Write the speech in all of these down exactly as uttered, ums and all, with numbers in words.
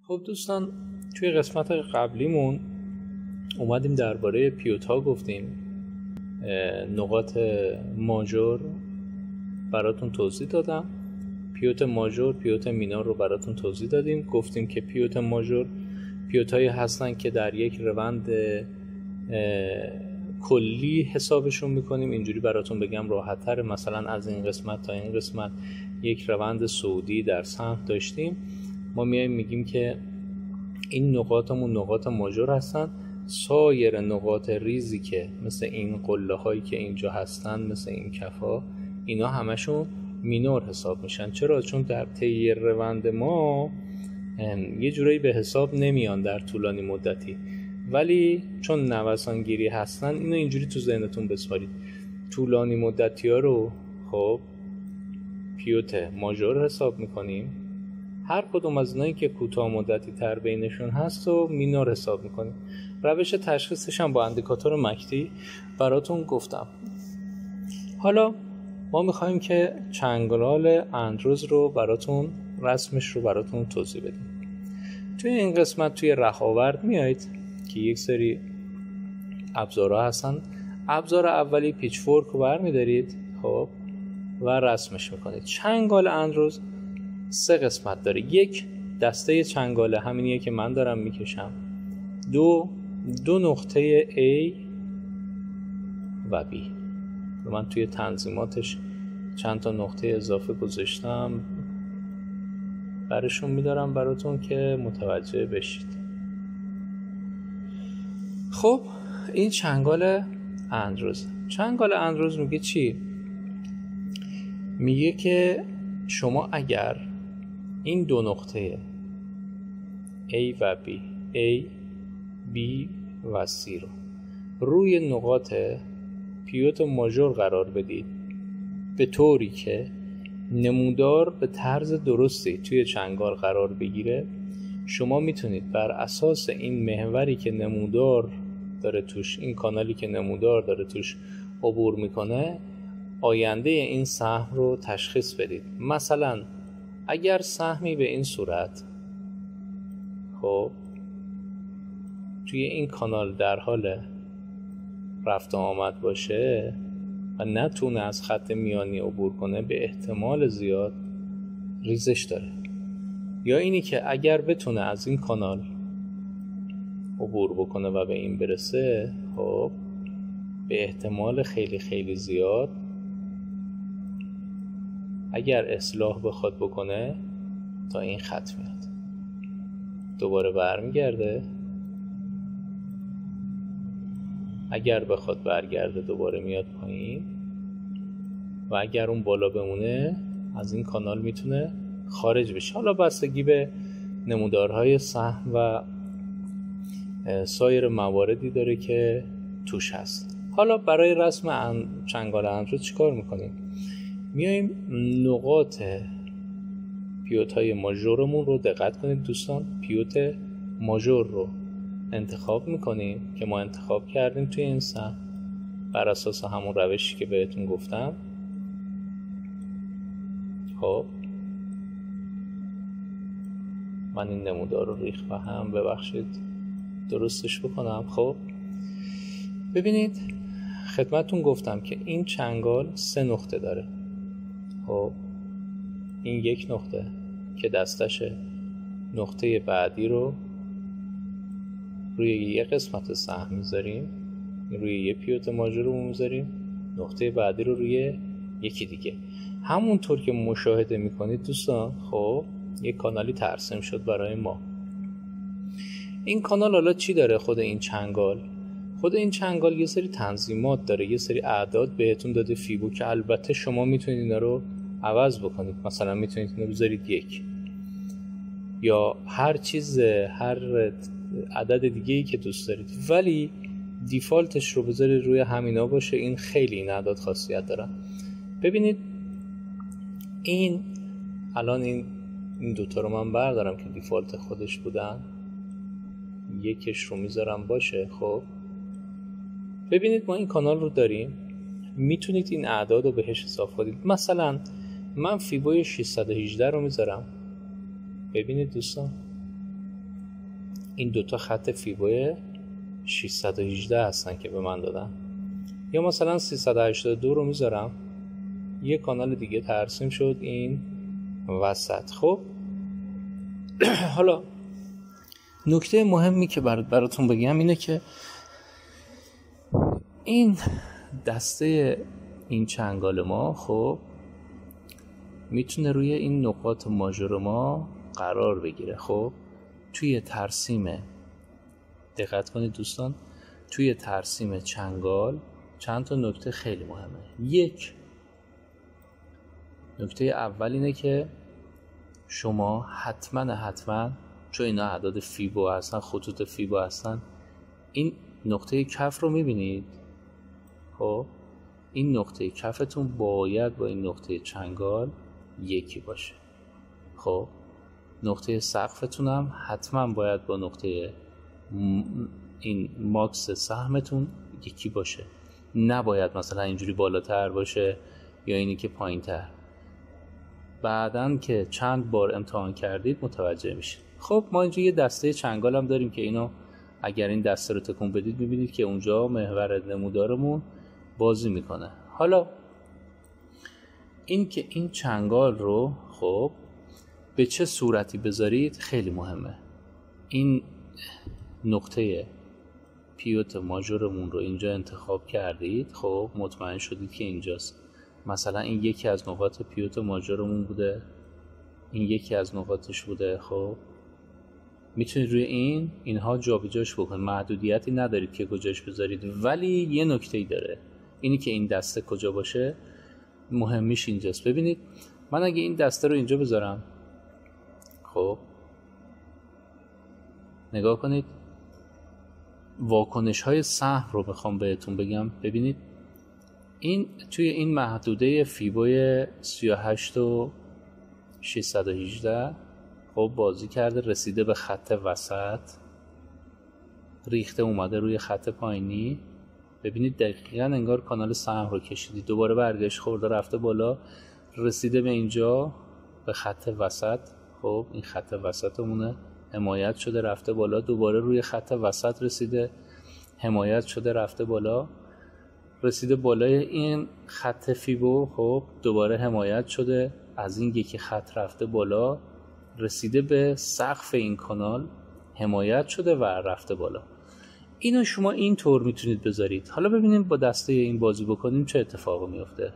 خب دوستان، توی قسمت قبلیمون اومدیم درباره پیوت گفتیم، نقاط ماژور براتون توضیح دادم. پیوت ماژور، پیوت مینور رو براتون توضیح دادیم. گفتیم که پیوت ماژور پیوتایی هستن که در یک روند کلی حسابشون میکنیم. اینجوری براتون بگم راحت تره. مثلا از این قسمت تا این قسمت یک روند صعودی در سهم داشتیم. ما میایم میگیم که این نقاطمون نقاط ماژور هستن. سایر نقاط ریزی که مثل این قله هایی که اینجا هستن، مثل این کفا، اینا همشون مینور حساب میشن. چرا؟ چون در طی روند ما یه جورایی به حساب نمیان در طولانی مدتی، ولی چون نوسانگیری هستن اینو اینجوری تو ذهنتون بسپارید. طولانی مدتی ها رو خب پیوت ماژور حساب میکنیم، هر کدوم از اینایی که کوتاه مدتی تر بینشون هست و مینور حساب میکنیم. روش تشخیصش هم با اندیکاتور مکتی براتون گفتم. حالا ما میخوایم که چنگال اندروز رو براتون رسمش رو براتون توضیح بدیم. توی این قسمت توی رهاورد میایید که یک سری ابزارها هستن. ابزار اولی پیچ فورک رو برمیدارید خب و رسمش میکنید. چنگال اندروز سه قسمت داره. یک، دسته چنگاله همینیه که من دارم میکشم. دو، دو نقطه A و B. من توی تنظیماتش چند تا نقطه اضافه گذاشتم، برشون میدارم براتون که متوجه بشید. خب این چنگال اندروز. چنگال اندروز میگه چی؟ میگه که شما اگر این دو نقطه A و B A B و C رو روی نقاط پیوت ماژور قرار بدید به طوری که نمودار به طرز درستی توی چنگال قرار بگیره، شما میتونید بر اساس این محوری که نمودار داره توش، این کانالی که نمودار داره توش عبور میکنه، آینده این سهم رو تشخیص بدید. مثلا اگر سهمی به این صورت خب توی این کانال در حال رفت آمد باشه و نتونه از خط میانی عبور کنه، به احتمال زیاد ریزش داره. یا اینی که اگر بتونه از این کانال عبور بکنه و به این برسه، خب به احتمال خیلی خیلی زیاد اگر اصلاح بخواد بکنه تا این خط میاد، دوباره برمیگرده، اگر بخواد برگرده دوباره میاد پایین و اگر اون بالا بمونه از این کانال میتونه خارج بشه. حالا بستگی به نمودارهای سهم و سایر مواردی داره که توش هست. حالا برای رسم چنگال اندروز چیکار میکنیم؟ میایم نقاط پیوت های ماژورمون رو، دقت کنید دوستان، پیوت ماژور رو انتخاب میکنیم که ما انتخاب کردیم توی این سهم بر اساس همون روشی که بهتون گفتم. خب من این نمودار رو ریخ و هم ببخشید درستش بکنم. خب ببینید خدمتون گفتم که این چنگال سه نقطه داره. خب این یک نقطه که دستش نقطه بعدی رو روی یه قسمت سهم میذاریم، روی یه پیوت ماژور رو میذاریم، نقطه بعدی رو روی یکی دیگه. همونطور که مشاهده میکنید دوستان، خب یه کانالی ترسیم شد برای ما. این کانال حالا چی داره؟ خود این چنگال خود این چنگال یه سری تنظیمات داره، یه سری اعداد بهتون داده فیبو که البته شما میتونید اینا رو عوض بکنید. مثلا میتونید اینو بذارید یک یا هر چیز، هر عدد دیگه ای که دوست دارید، ولی دیفالتش رو بذارید روی همینا باشه. این خیلی این اعداد خاصیت دارن. ببینید این الان این این دوتا رو من بردارم که دیفالت خودش بودن، یکش رو میذارم باشه. خب ببینید ما این کانال رو داریم، میتونید این اعداد رو بهش حساب کنید. مثلا من فیبوی ششصد و هجده رو میذارم. ببینید دوستان این دوتا خط فیبو ششصد و هجده هستن که به من دادن. یا مثلا سیصد و هشتاد و دو رو میذارم، یه کانال دیگه ترسیم شد این وسط. خب حالا نکته مهمی که برات براتون بگم اینه که این دسته این چنگال ما خب میتونه روی این نقاط ماژور ما قرار بگیره. خب توی ترسیم، دقت کنید دوستان، توی ترسیم چنگال چند تا نکته خیلی مهمه. یک، نکته اول اینه که شما حتما حتما چون اینا اعداد فیبو هستن، خطوط فیبو هستن، این نقطه کف رو میبینید. خب این نقطه کفتون باید با این نقطه چنگال یکی باشه. خب نقطه سقفتون هم حتما باید با نقطه این ماکس سهمتون یکی باشه، نباید مثلا اینجوری بالاتر باشه یا اینی که پایین تر. بعدن که چند بار امتحان کردید متوجه میشید. خب ما اینجا یه دسته چنگال هم داریم که اینو اگر این دسته رو تکون بدید میبینید که اونجا محور نمودارمون بازی میکنه. حالا این که این چنگال رو خب به چه صورتی بذارید خیلی مهمه. این نقطه پیوت ماژورمون رو اینجا انتخاب کردید، خب مطمئن شدید که اینجاست. مثلا این یکی از نقاط پیوت ماژورمون بوده، این یکی از نقاطش بوده. خب میتونید روی این اینها جابجاش بکنید، محدودیتی ندارید که کجاش بذارید. ولی یه نکته‌ای داره، اینی که این دسته کجا باشه مهمیش اینجاست. ببینید من اگه این دسته رو اینجا بذارم، خب نگاه کنید واکنش های سهم رو بخوام بهتون بگم. ببینید این توی این محدوده فیبوی سی و هشت و ششصد و هجده خب بازی کرده، رسیده به خط وسط، ریخته اومده روی خط پایینی. ببینید دقیقاً انگار کانال سهم رو کشیدی، دوباره برگشت خورده رفته بالا، رسیده به اینجا به خط وسط. خب این خط وسطمونه، حمایت شده رفته بالا، دوباره روی خط وسط رسیده، حمایت شده رفته بالا، رسیده بالای این خط فیبو. خب دوباره حمایت شده از این یکی خط رفته بالا، رسیده به سقف این کانال، حمایت شده و رفته بالا. اینو شما این طور میتونید بذارید. حالا ببینیم با دسته این بازی بکنیم چه اتفاقی میفته.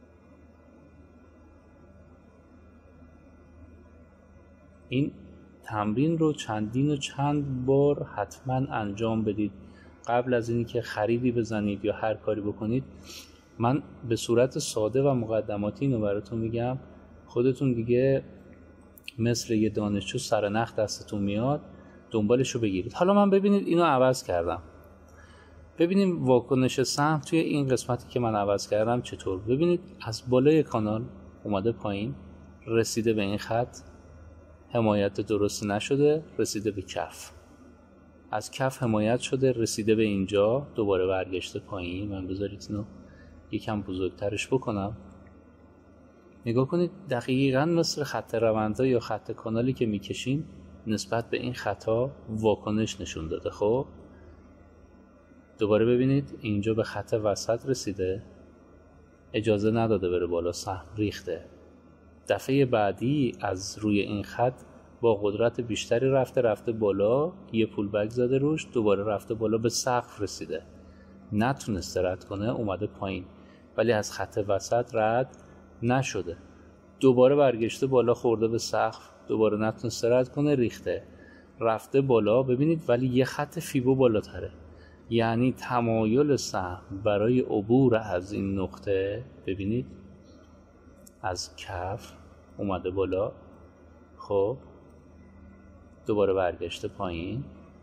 این تمرین رو چندین و چند بار حتما انجام بدید قبل از اینی که خریدی بزنید یا هر کاری بکنید. من به صورت ساده و مقدماتی اینو براتون میگم، خودتون دیگه مثل یه دانشجو سرنخ دستتون میاد دنبالش رو بگیرید. حالا من ببینید اینو عوض کردم، ببینیم واکنش سهم توی این قسمتی که من عوض کردم چطور. ببینید از بالای کانال اومده پایین، رسیده به این خط، حمایت درست نشده، رسیده به کف، از کف حمایت شده، رسیده به اینجا، دوباره برگشته پایین. من بذارید اینو یکم بزرگترش بکنم. نگاه کنید دقیقاً مثل خط روندها یا خط کانالی که میکشیم نسبت به این خطا واکنش نشون داده. خب دوباره ببینید اینجا به خط وسط رسیده، اجازه نداده بره بالا، سهم ریخته. دفعه بعدی از روی این خط با قدرت بیشتری رفته رفته بالا، یه پول بک زده روش، دوباره رفته بالا به سقف رسیده، نتونسته رد کنه، اومده پایین، ولی از خط وسط رد نشده، دوباره برگشته بالا خورده به سقف، دوباره نتونسته رد کنه، ریخته، رفته بالا. ببینید ولی یه خط فیبو بالاتره، یعنی تمایل سهم برای عبور از این نقطه، ببینید از کف اومده بالا، خب دوباره برگشته پایین،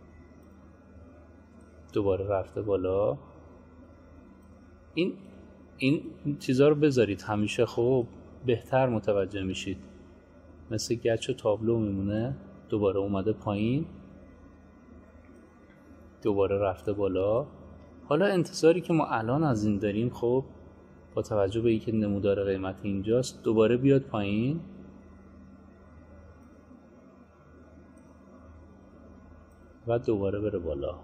دوباره رفته بالا. این این چیزا رو بذارید همیشه، خب بهتر متوجه میشید. مثل گچ و تابلو میمونه، دوباره اومده پایین، دوباره رفته بالا. حالا انتظاری که ما الان از این داریم، خب با توجه به اینکه نمودار قیمت اینجاست، دوباره بیاد پایین، و دوباره بره بالا.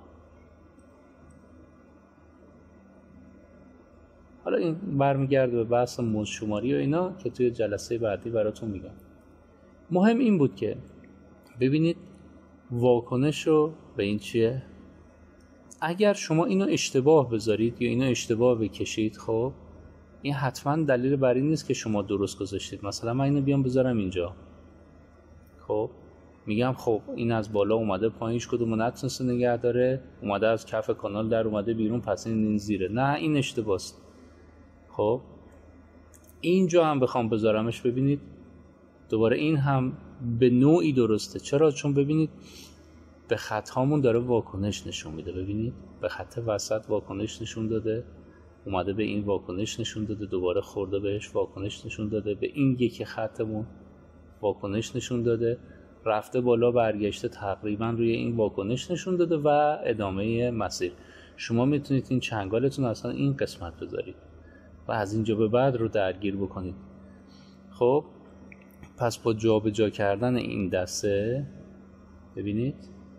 حالا این برمیگرده به بحث موج شماری و اینا که توی جلسه بعدی براتون میگم. مهم این بود که ببینید واکنش رو به این چیه. اگر شما اینو اشتباه بذارید یا اینو اشتباه بکشید، خب این حتما دلیل بر این نیست که شما درست گذاشتید. مثلا من اینو بیام بذارم اینجا، خب میگم خب این از بالا اومده پایینش کدومو نتونسته نگه داره، اومده از کف کانال در اومده بیرون، پس این, این زیره. نه، این اشتباهست. خب اینجا هم بخوام بذارمش، ببینید دوباره این هم به نوعی درسته. چرا؟ چون ببینید به خط هامون داره واکنش نشون میده. ببینید به خط وسط واکنش نشون داده، اومده به این واکنش نشون داده، دوباره خورده بهش واکنش نشون داده، به این یکی خطمون واکنش نشون داده، رفته بالا برگشته تقریبا روی این واکنش نشون داده و ادامه مسیر. شما میتونید این چنگالتون اصلا این قسمت بذارید و از اینجا به بعد رو درگیر بکنید. خب پس با جا به جا کردن این دسته، ببینید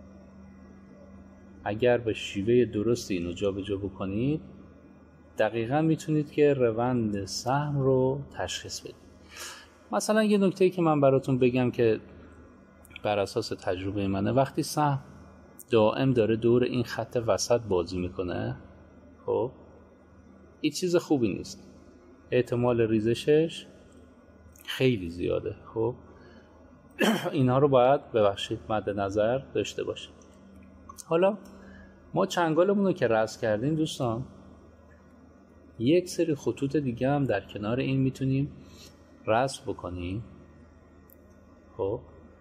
اگر به شیوه درستی اینو جا به جا بکنید، دقیقا میتونید که روند سهم رو تشخیص بدید. مثلا یه نکته‌ای که من براتون بگم که بر اساس تجربه منه، وقتی سهم دائم داره دور این خط وسط بازی میکنه، خب این چیز خوبی نیست. احتمال ریزشش خیلی زیاده. خب اینا رو باید ببخشید مد نظر داشته باشید. حالا ما چنگالمون رو که رسم کردیم دوستان، یک سری خطوط دیگه هم در کنار این میتونیم رسم بکنیم. خب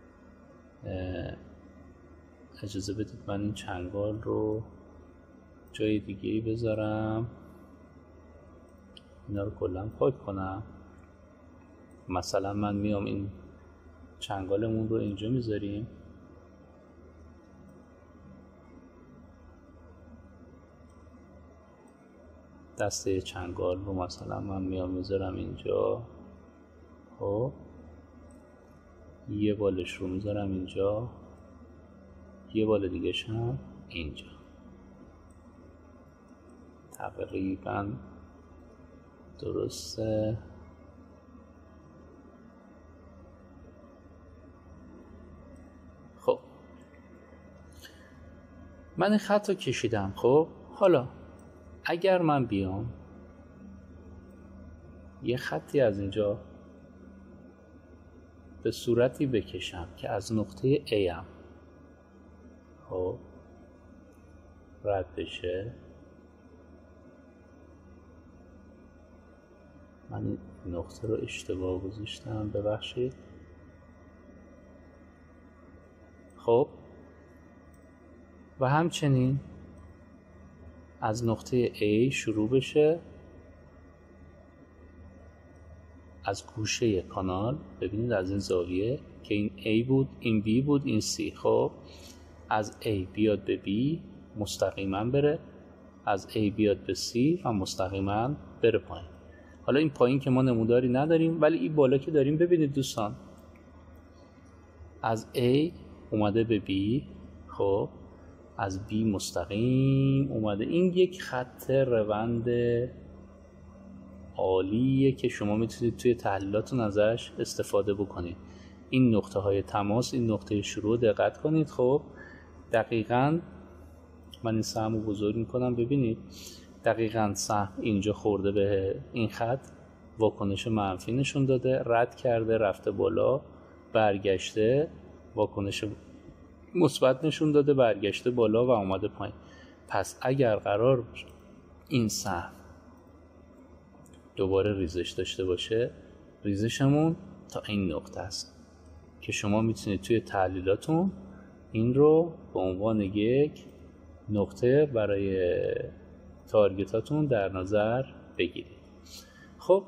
اجازه بدید من این چنگال رو جای دیگه ای بذارم، اینا رو کلا پاک کنم. مثلا من میام این چنگالمون رو اینجا میذاریم، دسته چنگال رو مثلا من میام میذارم اینجا، خب یه بالش رو میذارم اینجا، یه بال دیگه هم اینجا. تقریبا درسته. خب من این خط رو کشیدم. خب حالا اگر من بیام یه خطی از اینجا به صورتی بکشم که از نقطه A هم خب رد بشه، من این نقطه رو اشتباه گذاشتم، ببخشید. خب و همچنین از نقطه A شروع بشه، از گوشه کانال، ببینید از این زاویه که این A بود، این B بود، این C. خب از A بیاد به B مستقیما بره، از A بیاد به C و مستقیما بره پایین. حالا این پایین که ما نموداری نداریم، ولی این بالا که داریم. ببینید دوستان از A اومده به B، خب از B مستقیم اومده. این یک خط روند عالیه که شما میتونید توی تحلیلاتون ازش استفاده بکنید. این نقطه های تماس، این نقطه شروع دقت کنید. خب دقیقاً من این سهم رو بزرگ میکنم، ببینید دقیقاً سهم اینجا خورده به این خط، واکنش منفی نشون داده، رد کرده، رفته بالا، برگشته، واکنش مثبت نشون داده، برگشته بالا و اومده پایین. پس اگر قرار این سهم دوباره ریزش داشته باشه، ریزشمون تا این نقطه است که شما میتونید توی تحلیلاتون این رو به عنوان یک نقطه برای تارگتاتون در نظر بگیرید. خب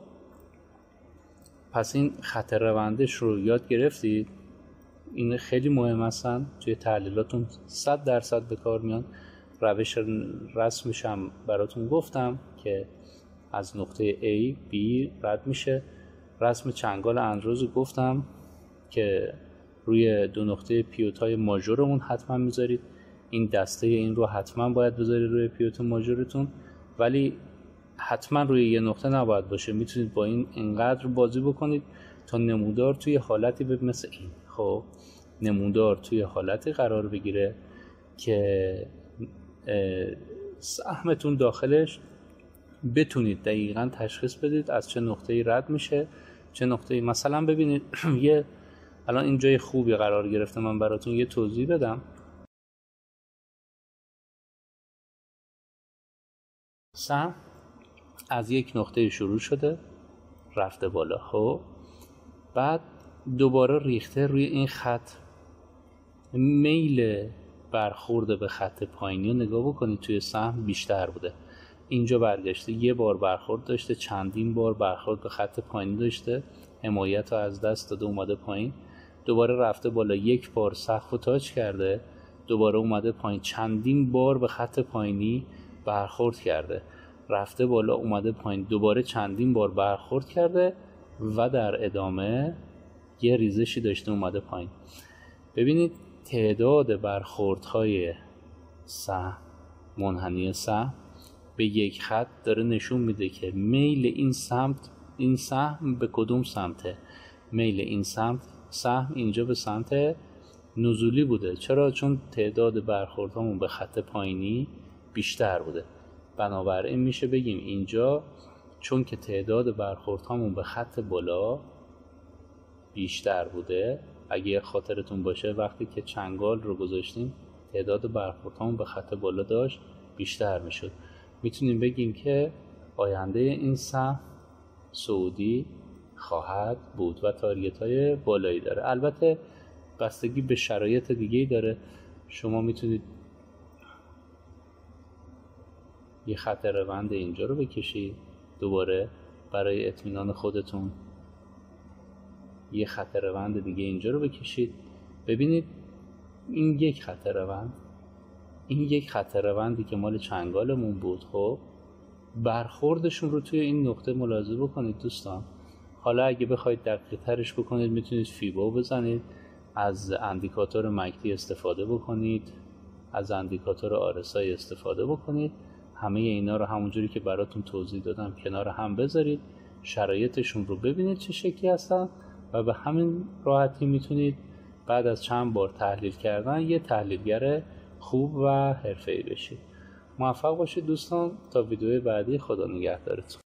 پس این خط روندش رو یاد گرفتید. این خیلی مهم هستن توی تحلیلاتون، صد درصد به کار میان. روش رسمش هم براتون گفتم که از نقطه A B رد میشه. رسم چنگال اندروز گفتم که روی دو نقطه پیوت های ماژورمون حتما میذارید. این دسته این رو حتما باید بذارید روی پیوت ماژورتون، ولی حتما روی یه نقطه نباید باشه. میتونید با این اینقدر بازی بکنید تا نمودار توی حالتی به مثل این، خب نمودار توی حالتی قرار بگیره که سهمتون داخلش بتونید دقیقاً تشخیص بدید از چه نقطه‌ای رد میشه، چه نقطه‌ای. مثلا ببینید یه الان این جای خوبی قرار گرفته، من براتون یه توضیح بدم. سهم از یک نقطه شروع شده رفته بالا، خب بعد دوباره ریخته روی این خط. میل برخورد به خط پایینی رو نگاه بکنید، توی سهم بیشتر بوده. اینجا برگشته یه بار برخورد داشته، چندین بار برخورد به خط پایینی داشته، حمایت رو از دست داده اومده پایین، دوباره رفته بالا، یک بار سقف رو تاچ کرده، دوباره اومده پایین، چندین بار به خط پایینی برخورد کرده، رفته بالا اومده پایین، دوباره چندین بار برخورد کرده و در ادامه یه ریزشی داشته اومده پایین. ببینید تعداد برخوردهای سهم، منحنی سهم به یک خط داره نشون میده که میل این سمت، این سهم به کدوم سمته. میل این سمت سهم اینجا به سمت نزولی بوده. چرا؟ چون تعداد برخوردهامون به خط پایینی بیشتر بوده. بنابراین میشه بگیم اینجا چون که تعداد برخوردهامون به خط بالا بیشتر بوده، اگه خاطرتون باشه وقتی که چنگال رو گذاشتیم تعداد برخوردهامون به خط بالا داشت بیشتر میشد. میتونیم بگیم که آینده این سهم صعودی خواهد بود و تارگت های بالایی داره. البته بستگی به شرایط دیگه‌ای داره. شما میتونید یه خط روند اینجا رو بکشید، دوباره برای اطمینان خودتون یه خط روند دیگه اینجا رو بکشید. ببینید این یک خط روند، این یک خط روندی که مال چنگالمون بود، خب برخوردشون رو توی این نقطه ملاحظه بکنید دوستان. حالا اگه بخواید دقیق ترش بکنید میتونید فیبو بزنید، از اندیکاتور مکتی استفاده بکنید، از اندیکاتور آر اس آی استفاده بکنید. همه اینا رو همونجوری که براتون توضیح دادم کنار هم بذارید، شرایطشون رو ببینید چه شکلی هستن و به همین راحتی میتونید بعد از چند بار تحلیل کردن یه تحلیلگر خوب و حرفه‌ای بشید. موفق باشید دوستان. تا ویدیو بعدی، خدا نگهدارتون.